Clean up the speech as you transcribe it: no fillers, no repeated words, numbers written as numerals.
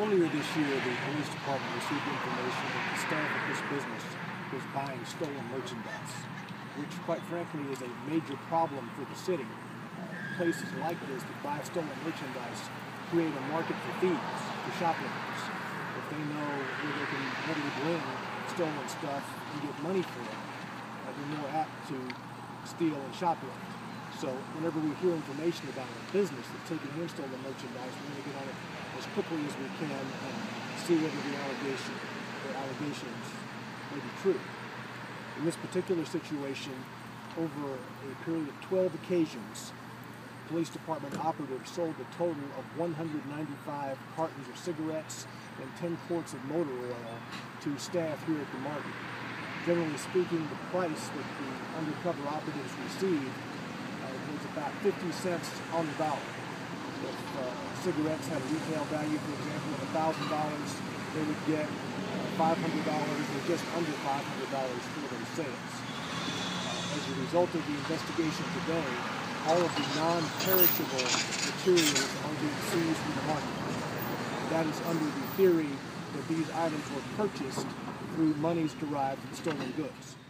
Earlier this year, the police department received information that the staff of this business was buying stolen merchandise, which quite frankly is a major problem for the city. Places like this that buy stolen merchandise create a market for thieves, for shoplifters. If they know where they can readily bring stolen stuff and get money for it, they're more apt to steal and shoplift. So whenever we hear information about a business that's taking in stolen merchandise, we're going to get on it as quickly as we can and see whether the allegations may be true. In this particular situation, over a period of 12 occasions, police department operatives sold a total of 195 cartons of cigarettes and 10 quarts of motor oil to staff here at the market. Generally speaking, the price that the undercover operatives received was about 50 cents on the dollar. If cigarettes had a retail value, for example, of $1,000, they would get $500 or just under $500 for those sales. As a result of the investigation today, all of the non-perishable materials are being seized from the market. That is under the theory that these items were purchased through monies derived from stolen goods.